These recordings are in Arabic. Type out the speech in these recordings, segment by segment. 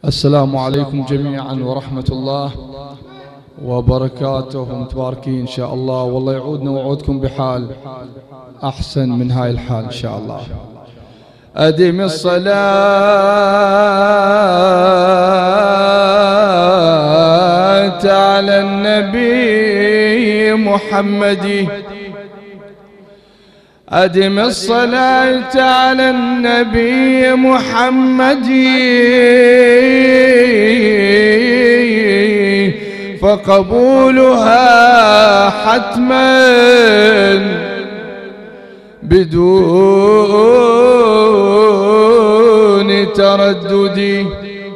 السلام عليكم جميعا ورحمة الله وبركاته. متباركين إن شاء الله، والله يعودنا وعودكم بحال أحسن من هاي الحال إن شاء الله. أدم الصلاة على النبي محمد، أدم الصلاة على النبي محمد، فقبولها حتما بدون تردد.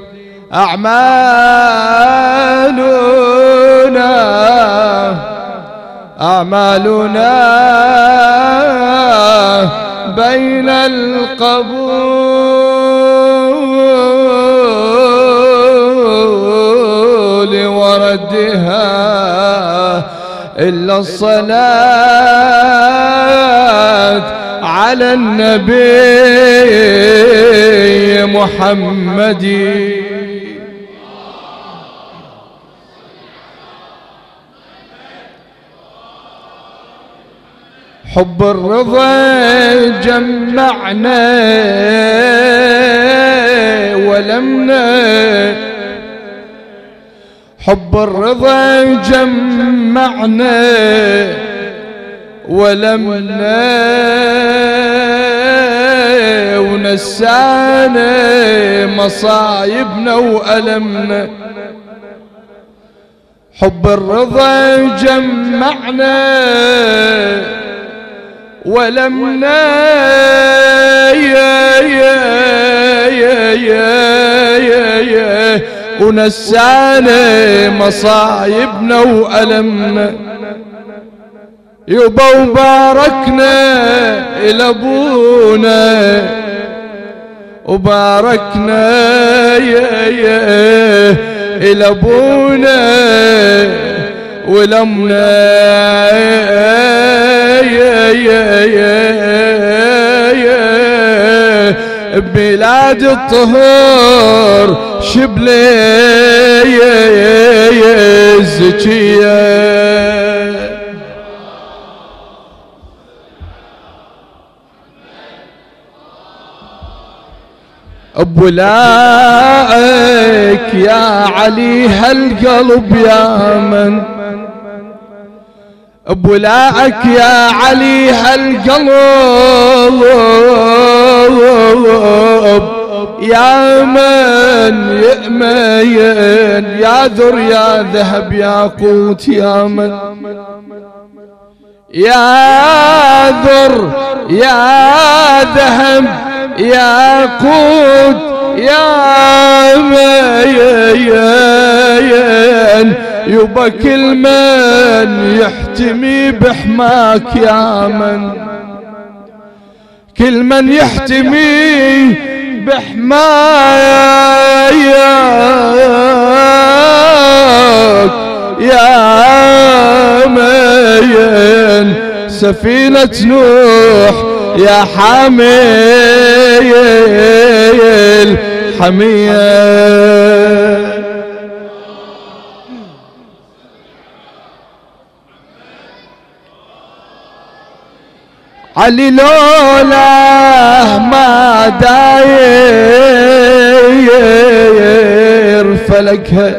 أعمالنا بين القبول وردها إلا الصلاة على النبي محمد. حب الرضا جمعنا ولمنا، حب الرضا جمعنا ولمنا، ونسانا مصايبنا وألمنا. حب الرضا جمعنا ولمنا، ونسانا مصايبنا وألمنا. يبا وباركنا إلى أبونا، وباركنا إلى أبونا ولمنا، بلاد الطهور شبلي الزكية. بولاك يا علي هالقلب يا من، بولاك يا علي هالقلب يا من يأمين، يا ذر يا ذهب يا قوت يا من، يا ذر يا ذهب يا قوت يا من، يبا كل من يحتمي بحماك يا من، كل من يحتمي بحماك يا من، سفينة نوح يا حميل حمية. علي لولا ما داير فلكها،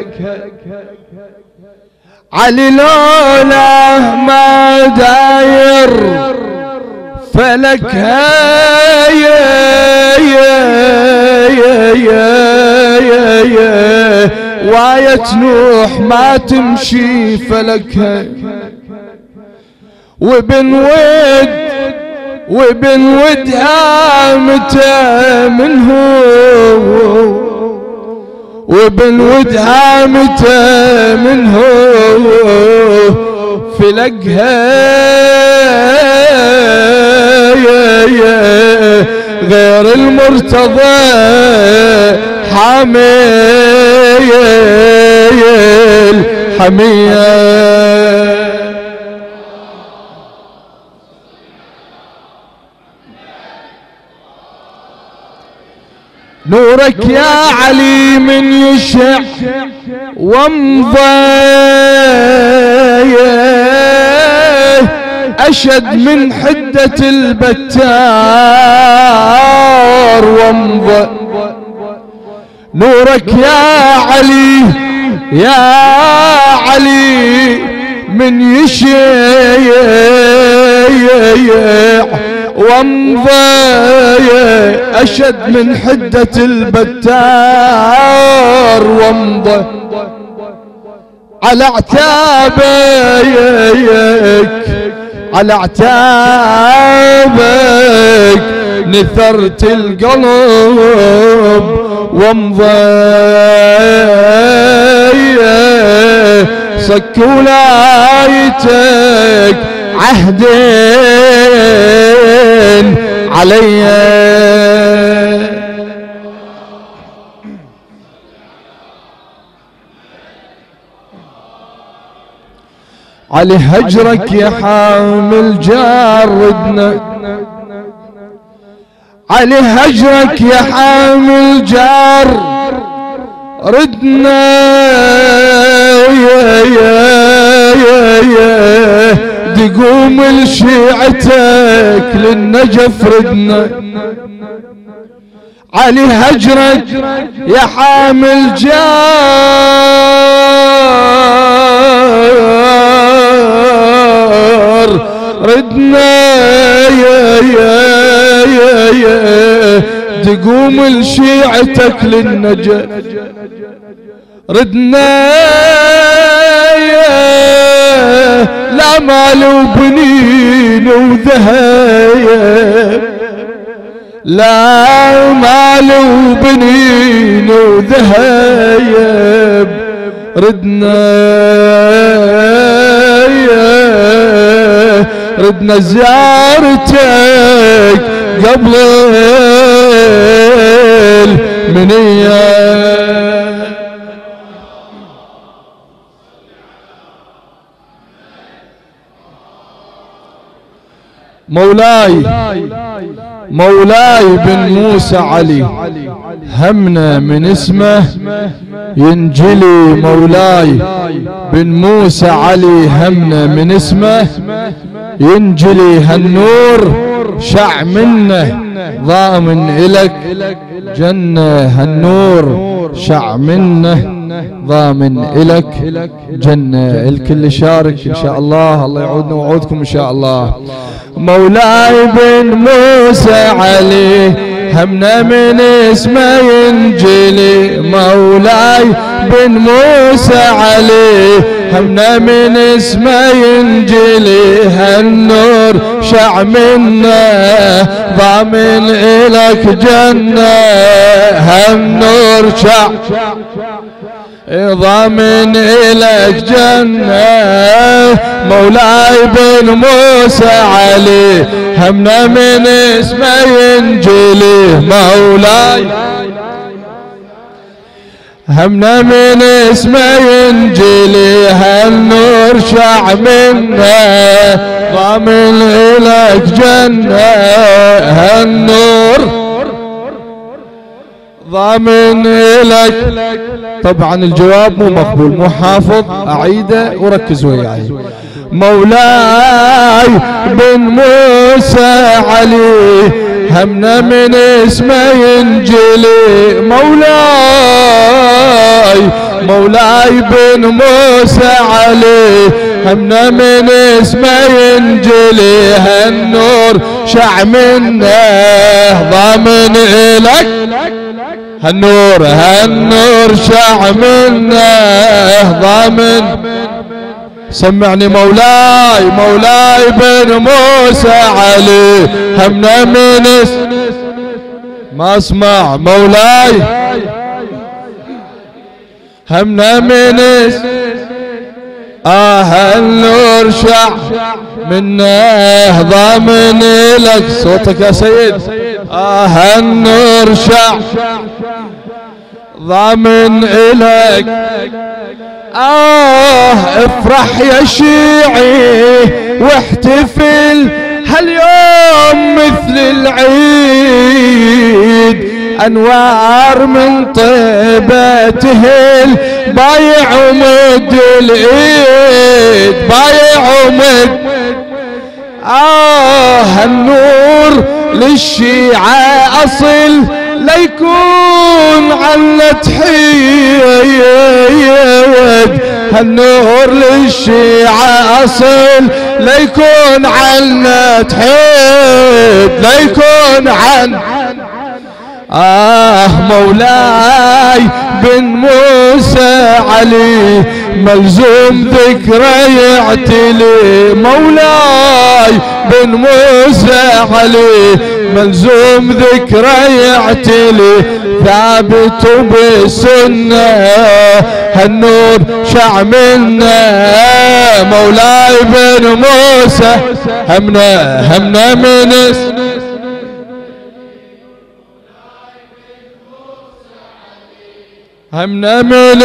علي لولا ما داير فلكها، واية نوح ما تمشي فلكها. وبن ودها متى منه، وبن ودها متى منه فلقها، غير المرتضى حميل حمية. نورك يا علي من يشع وامضى أشد من حدة البتار وامضى. نورك يا علي يا علي من يشيع وامضى أشد من حدة البتار وامضى. على عتابك على عتابك نثرت القلب وامضى. صك ولايتك عهدين علي. علي هجرك يا حامل جاردنا. علي هجرك يا حامل جار ردنا. دقوم لشيعتك للنجف ردنا. علي هجرك يا حامل جار ردنا. تقوم لشيعتك للنجف ردنا. لا مال وبنين وذهب. لا مال وبنين وذهب ردنا. ردنا زيارتك قبل المنية. مولاي مولاي بن موسى علي همنا من اسمه ينجلي. مولاي بن موسى علي همنا من اسمه ينجلي. هالنور شع منه ضامن إلك جنة. هالنور شع منه ضامن إلك جنة. الكل شارك إن شاء الله. الله يعودنا وعودكم إن شاء الله. مولاي بن موسى علي همنا من اسمه ينجلي. مولاي بن موسى علي همنا من اسمه ينجلي. هالنور شع منه ضامن إلك جنة. هالنور شع ضامن إلك جنة. مولاي بن موسى علي همنا من اسمه ينجلي. مولاي همنا من اسمه ينجلي. هالنور شع منه ضامن إلك جنة. هالنور ضامن إلك. طبعا الجواب مو مقبول مو حافظ. أعيده وركز وياي. مولاي بن موسى علي همنا من اسمه ينجلي. مولاي بن موسى علي همنا من اسمه ينجلي. هالنور شع منه ضامن إلك. هالنور شع منه ضامن. سمعني مولاي بن موسى علي همنا من ما اسمع. مولاي همنا من هالنور شع منه ضامن لك. صوتك يا سيد. هالنور شع ضامن إلك. افرح يا شيعي واحتفل هاليوم مثل العيد. أنوار من طيبته بايع ومد الإيد بايع ومد النور للشيعة أصل ليكون عنا تحيد النور للشيعة أصل ليكون عنا تحيد ليكون عنا مولاي بن موسى علي ملزوم ذكرى يعتلي مولاي بن موسى علي ملزوم ذكرى يعتلي ثابت بالسنة هالنور شع منا مولاي بن موسى همنا من همنا من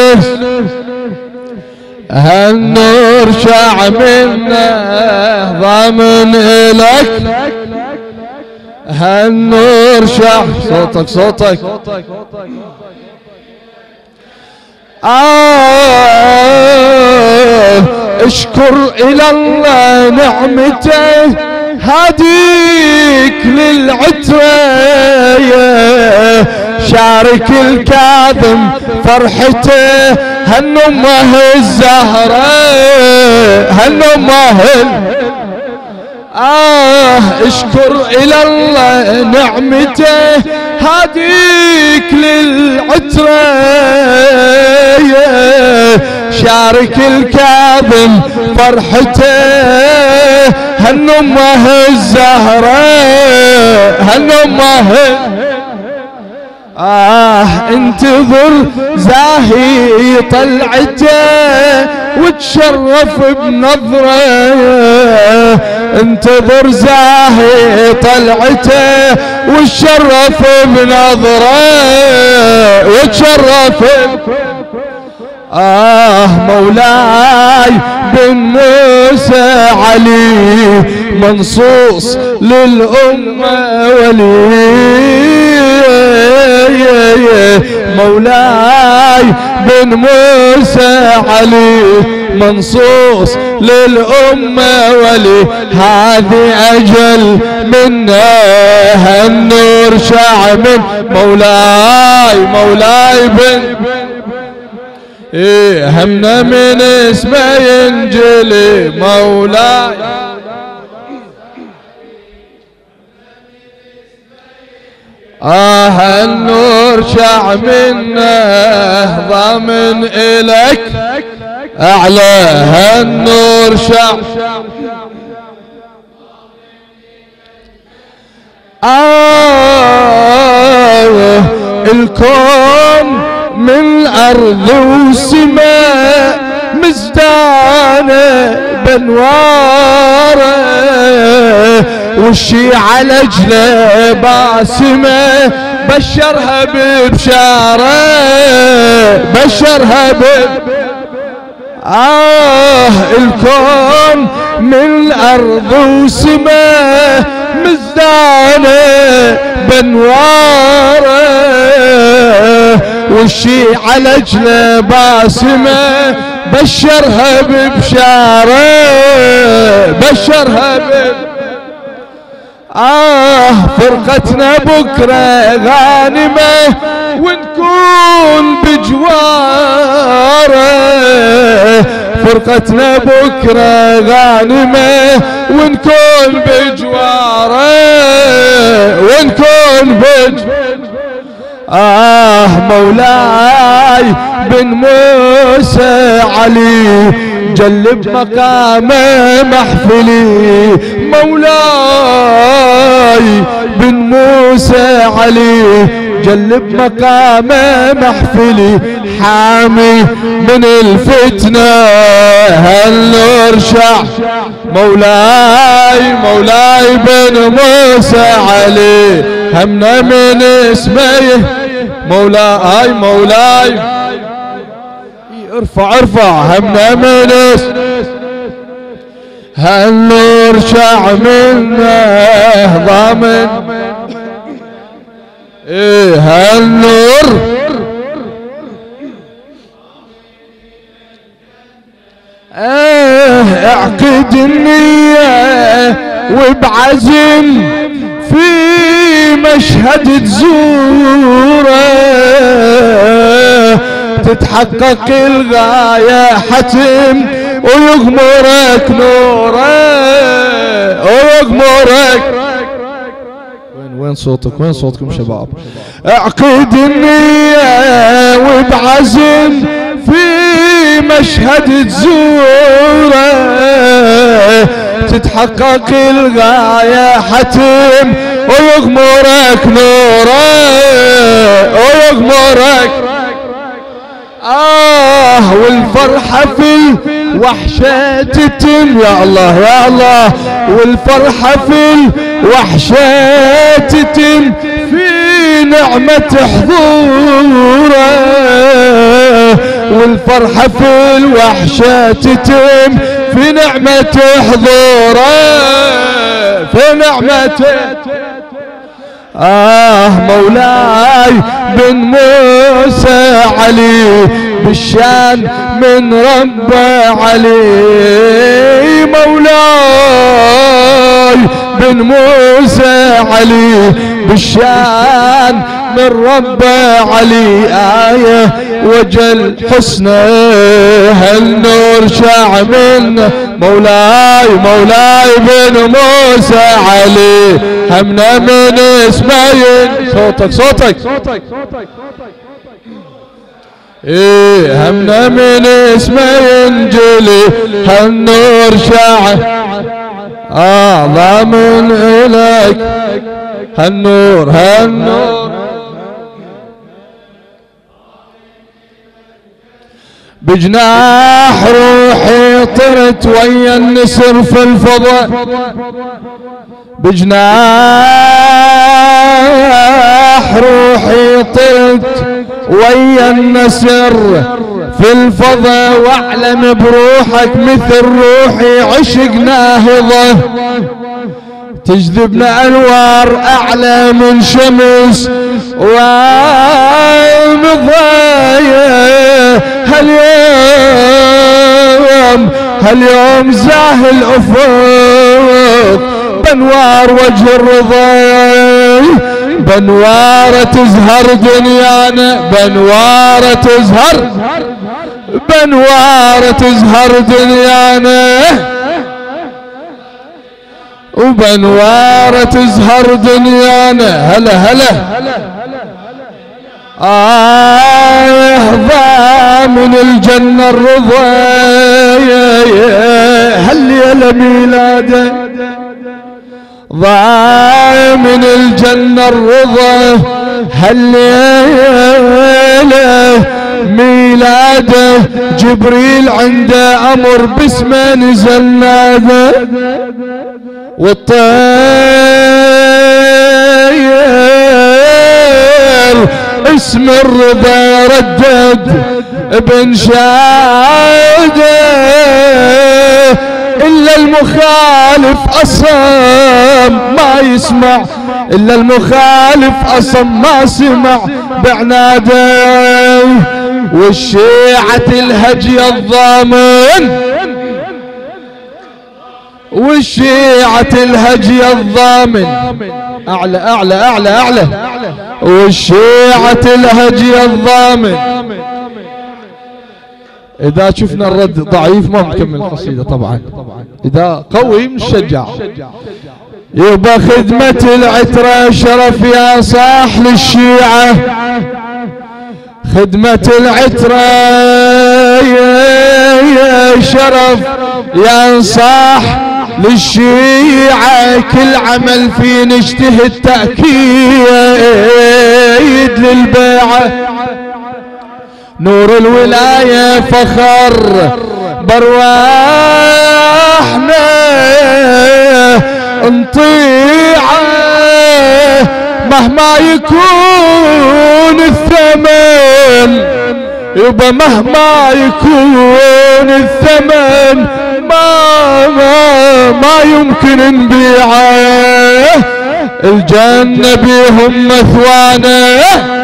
هالنور شع منا ضامن إلك هالنور شع صوتك اشكر إلى الله نعمته هاديك للعترة شارك الكاظم فرحته هالنمه الزهرة هالنمه اشكر إلى الله نعمته هاديك للعترة شارك الكاظم فرحته هالنمه الزهرة هالنمه انتظر زاهي طلعته وتشرف بنظره انتظر زاهي طلعته وتشرف بنظره وتشرف مولاي بن موسى علي منصوص للأمة ولي مولاي بن موسى علي منصوص للأمة ولي هذه أجل منا هالنور شع من مولاي بن همنا من اسمه ينجلي مولاي النور شع منا ضامن إلك أعلى هالنور شع الكون من أرض وسماء مزدانة بنواره والشيعة لجله باسمه بشرها ببشاره بشرها الكون من أرض وسماء مزدانة بنواره والشيعة لجله باسمه بشرها ببشاره بشرها فرقتنا بكرة غانمة ونكون بجواره فرقتنا بكرة غانمة ونكون بجواره ونكون مولاي بن موسى علي جلب مقامه محفلي مولاي بن موسى علي جلب مقامه محفلي حامي من الفتنة هالنور شع مولاي بن موسى علي همنا من اسمه مولاي ارفع همنا من هالنور شع منه ضامن ايه هالنور اعقد النية وبعزم في مشهد تزوره تتحقق الغاية حتم ويغمرك نوره ويغمرك. وين صوتكم شباب؟ اعقد النية وبعزم في مشهد تزوره تتحقق الغاية حتم ويغمرك نوره ويغمرك. والفرحة في الوحشة تتم يا الله يا الله، والفرحة في الوحشة تتم في نعمة حضوره، والفرحة في الوحشة تتم في نعمة حضوره في نعمة. مولاي بن موسى علي بالشان من رب علي، مولاي بن موسى علي بالشان من رب علي. آية وجل حسنه هالنور شاع من مولاي بن موسى علي، همنا من اسمه صوتك ايه همنا من اسمه ينجلي هالنور شاع ضامن اليك هالنور بجناح روحي طرت ويا النسر في الفضاء، بجناح روحي طرت ويا النسر في الفضاء، واعلم بروحك مثل روحي عشق ناهضة، تجذبنا انوار اعلى من شمس ومضايا. هاليوم زاهي الافق بانوار وجه الرضا، بانوار تزهر دنيانا، بانوار تزهر دنيانا، وبانوار تزهر دنيانا. هلا ضامن الجنة الرضا، هالليلة ميلاده ضامن الجنة الرضا، هالليلة ميلاده جبريل عنده امر باسمه نزل ناده، والطير اسم الرضا ردد ابن شاده، إلا المخالف أصم ما يسمع، إلا المخالف أصم ما سمع بعناده، والشيعة الهجي الضامن، والشيعة الهجي الضامن أعلى أعلى أعلى أعلى، والشيعة الهجي الضامن. إذا شفنا الرد ضعيف ما بنكمل القصيدة طبعا، إذا قوي بنشجع. يبقى خدمة العترة شرف يا صاح للشيعة، خدمة العترة يا شرف يا صاح للشيعة، كل عمل فيه نجتهد تأكيد للبيعة، نور الولاية فخر برواحنا انطيعه، مهما يكون الثمن يبقى مهما يكون الثمن ما يمكن نبيعه، الجنة بيهم مثوانا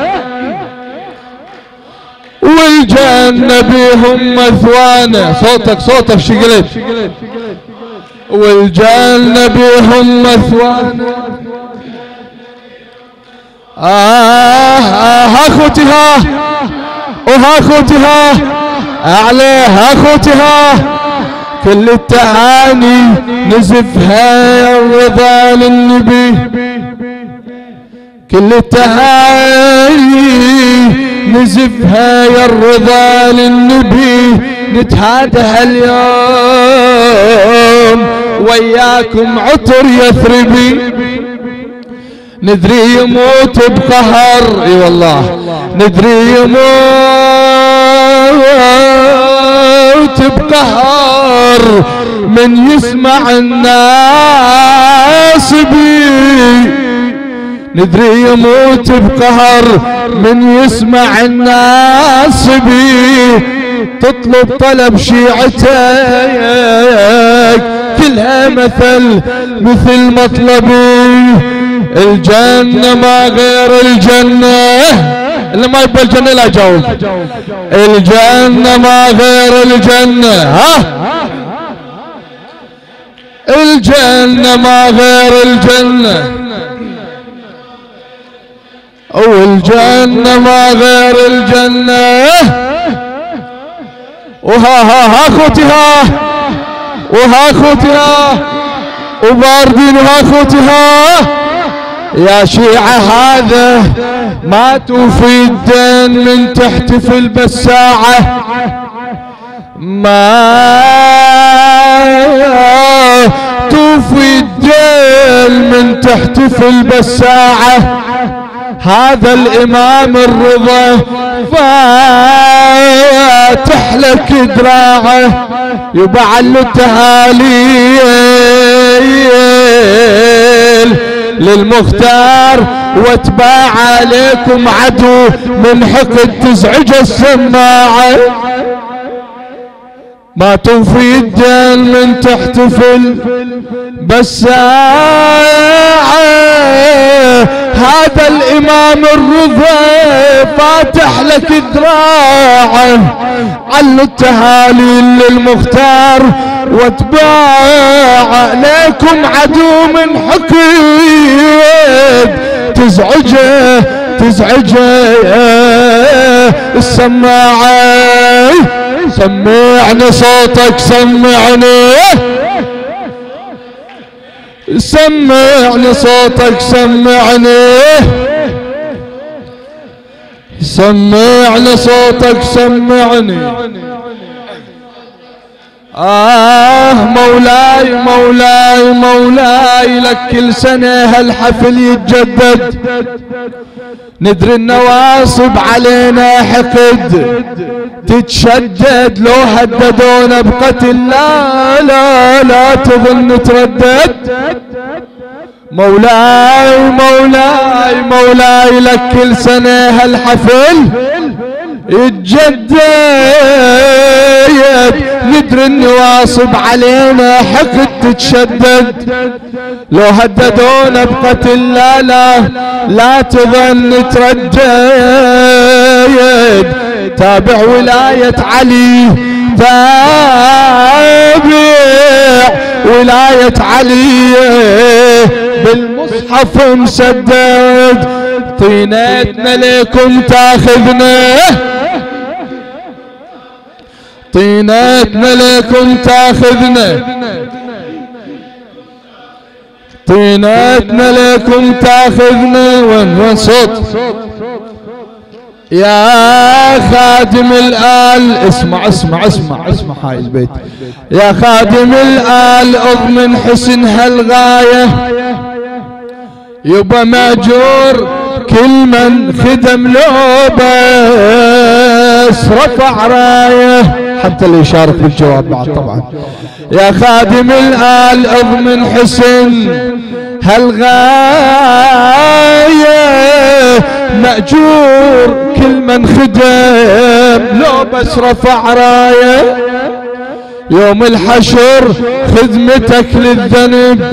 والجنة بيهم مثوانا. صوتك شقلت. والجنة بيهم مثوانا. اخوتي ها وها اخوتي ها عليها اخوتي ها كل التهاني نزفها يا الرضا للنبي. كل التهاني نزفها يا الرضا للنبي. نتهادى اليوم وياكم عطر يثربي. ندري يموت بقهر اي والله ندري يموت بقهر من يسمع الناس بي. ندري يموت بقهر من يسمع الناس بي. تطلب طلب شيعتك كلها مثل مطلبي. الجنة ما غير الجنة. اللي ما يبقى الجنة لا جاوب. الجنة ما غير الجنة. ها الجنة ما غير الجنة. والجنة ما غير الجنة. وها اخوتي ها وها اخوتي ها وباردين وها اخوتي ها. يا شيعة هذا ما توفي الدين من تحتفل بالساعة. ما توفي الدين من تحتفل بالساعة. هذا الإمام الرضا فاتح لك دراعه يبعل التهاليل للمختار واتباع عليكم عدو من حقد تزعج السماعة. ما توفي الدين من تحتفل بالساعة. هذا الإمام الرضا فاتح لك دراعه علوا التهاليل للمختار واتباع عليكم عدو من حقد تزعجه السماعة. سمعني صوتك سمعني صوتك سمعني صوتك سمعني. مولاي لك كل سنة هالحفل يتجدد. ندري النواصب علينا حقد تتشدد. لو هددونا بقتل لا تظن تردد. مولاي لك كل سنة هالحفل يتجدد. ندري النواصب علينا حقد تتشدد. لو هددونا بقتل لا تظن تردد. تابع ولاية علي ولاية علي بالمصحف مسدد. طينتنا ليكم تاخذنا طينتنا ليكم تاخذنا طينتنا ليكم تاخذنا. وين صوت يا خادم الآل. اسمع هاي البيت. يا خادم الآل اضمن حسن هالغاية. يبا ماجور كل من خدم لو بس رفع رايه. حتى اللي يشارك بالجواب بعد طبعا. يا خادم الآل اضمن حسن هالغاية. مأجور كل من خدم لو بس رفع رايه. يوم الحشر خدمتك للذنب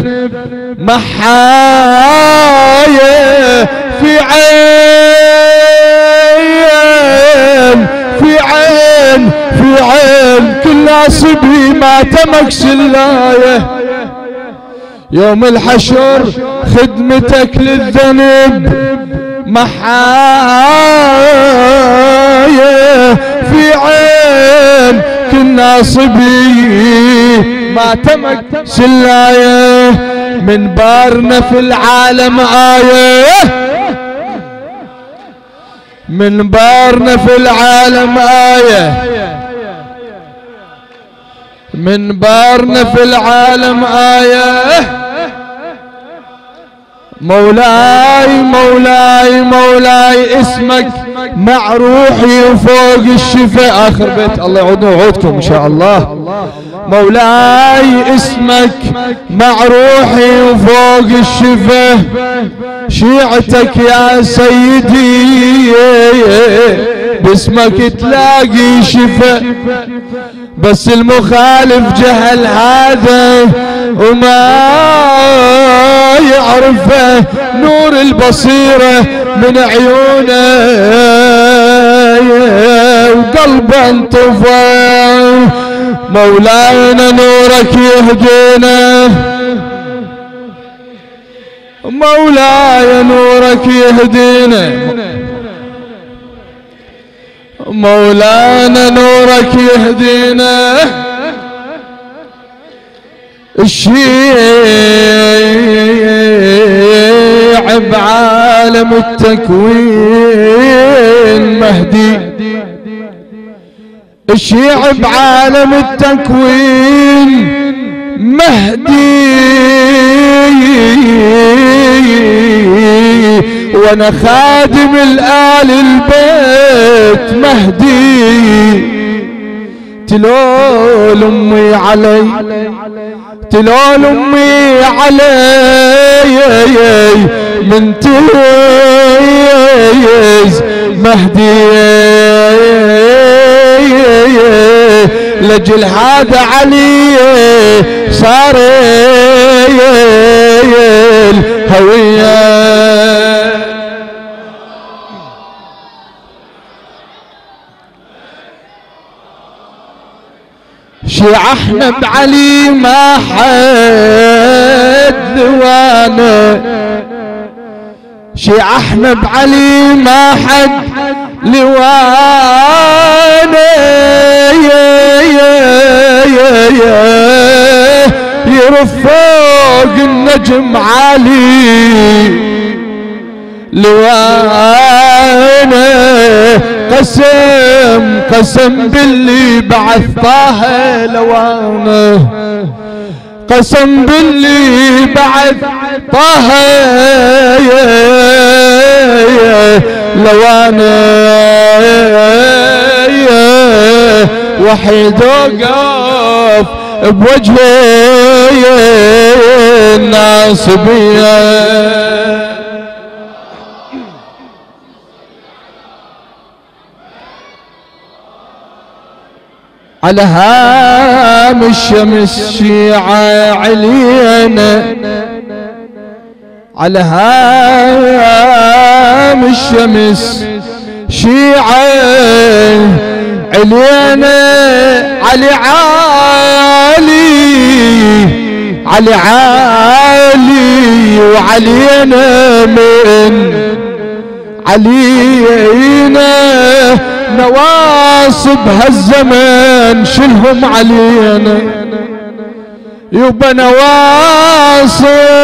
محايا في عين في عين في عين كل ناصبي ما تمك سلايه. يوم الحشر خدمتك للذنب محايا في عين كل ناصبي ما تمك سلايه. من بارنا في العالم آية من بارنا في العالم آية من بارنا في العالم آية. مولاي مولاي مولاي اسمك مع روحي وفوق الشفاء. آخر بيت الله يعودنا وعودكم إن شاء الله. مولاي اسمك مع روحي وفوق الشفاء. شيعتك يا سيدي باسمك تلاقي شفاء. بس المخالف جهل هذا وما يعرفه نور البصيرة من عيونه وقلبه انطفى. مولانا نورك يهدينا مولاي نورك يهدينا مولانا نورك يهدينا. الشيع بعالم التكوين مهدي. الشيع بعالم التكوين مهدي وانا خادم الآل البيت مهدي. تلول امي علي تلول امي علي من تيز مهدي. لجل هذا علي صار الهوية. شيعة احنا بعلي ما حد لوانا. شيعة احنا بعلي ما حد لوانا. يرف فوق النجم عالي لوانا. قسم قسم باللي بعث طه لوانا. قسم باللي بعث طه لوانا. وحيد وقف بوجهي الناصبية. على هام الشمس شيعة علينا. على هام الشمس شيعة علينا. علي عالي علي عالي وعلينا من علينا. نواصب هالزمن شلهم علينا يبا. نواصب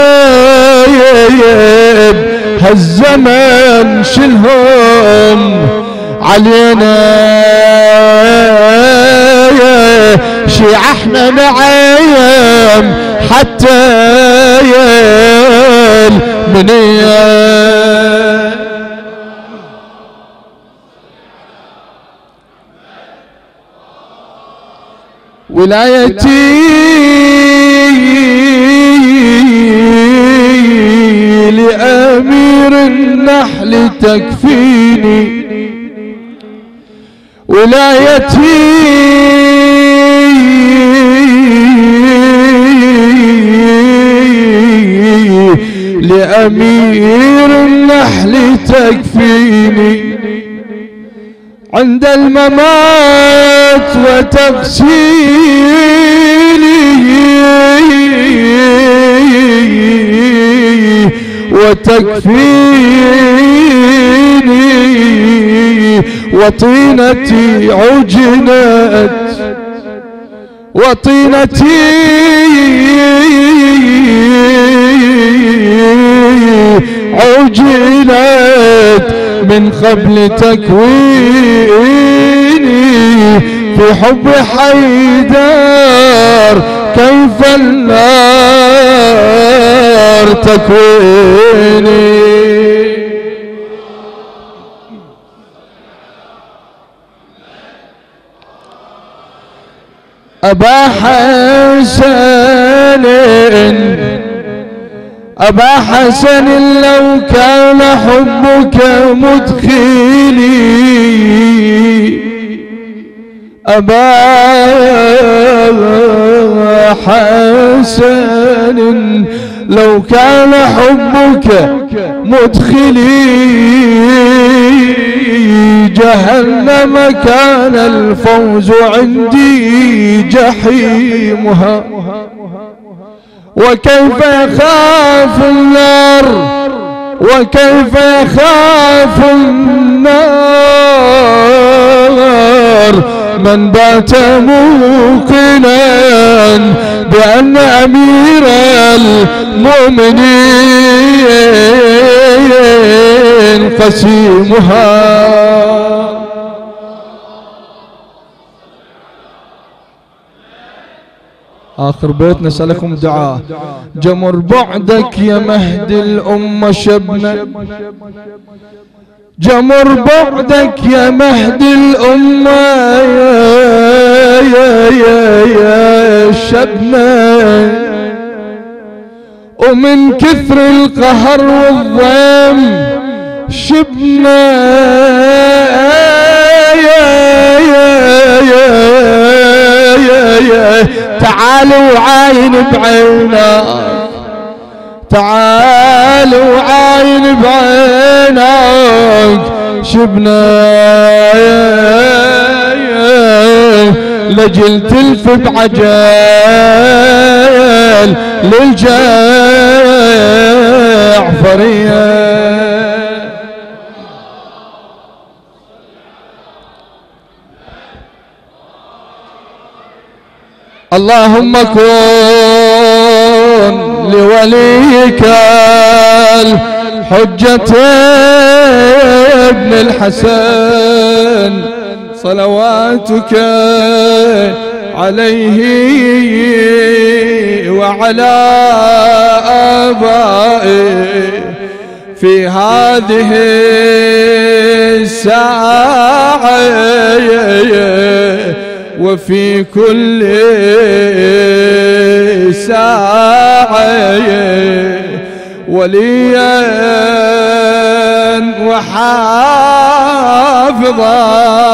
هالزمن شلهم علينا. شيعة احنا نعيم حتى المنية. ولايتي لأمير النحل تكفيني. ولايتي لأمير النحل تكفيني عند الممات وتكفيني وطينتي عجنت من قبل تكويني في حب حيدر كيف النار تكويني. أبا حسن لو كان حبك مدخلي أبا حسن لو كان حبك مدخلي جهنم كان الفوز عندي جحيمها. وكيف يخاف النار وكيف يخاف النار من بات موقنا بأن أمير المؤمنين قسيمها. آخر بيت نسألكم دعاء. جمر بعدك يا مهد الأمة شبنا، جمر بعدك يا مهد الأمة يا شبنا، ومن كثر القهر والضيم شبنا تعالوا عاين بعينك، تعالوا عاين بعينك شبنا لجل تلف بعجل للجعفرية. اللهم كن لوليك الحجة ابن الحسن صلواتك عليه وعلى آبائه في هذه الساعة وفي كل ساعة وليا وحافظا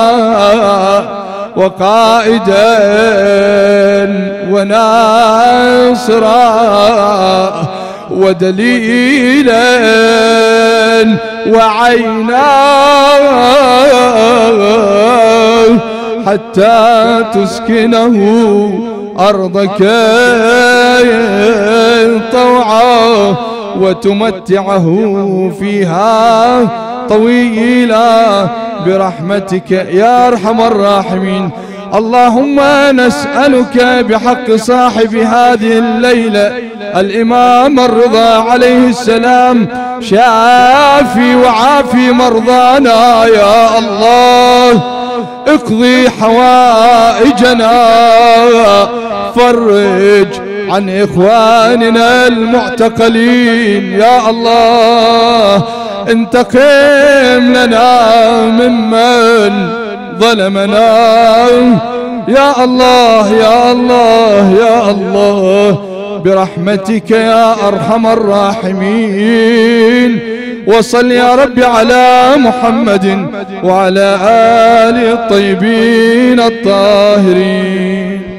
وقائدا وناصرا ودليلا وعينا حتى تسكنه أرضك طوعا وتمتعه فيها طويلا برحمتك يا أرحم الراحمين. اللهم نسألك بحق صاحب هذه الليلة الإمام الرضا عليه السلام شافي وعافي مرضانا يا الله، اقضي حوائجنا، فرج عن إخواننا المعتقلين يا الله، انتقم لنا ممن ظلمنا يا الله يا الله يا الله برحمتك يا أرحم الراحمين. وصل يا رب على محمد وعلى آله الطيبين الطاهرين.